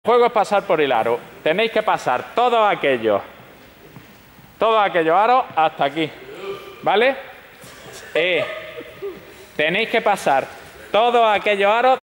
El juego es pasar por el aro. Tenéis que pasar todos aquellos aros hasta aquí. ¿Vale? Tenéis que pasar todos aquellos aros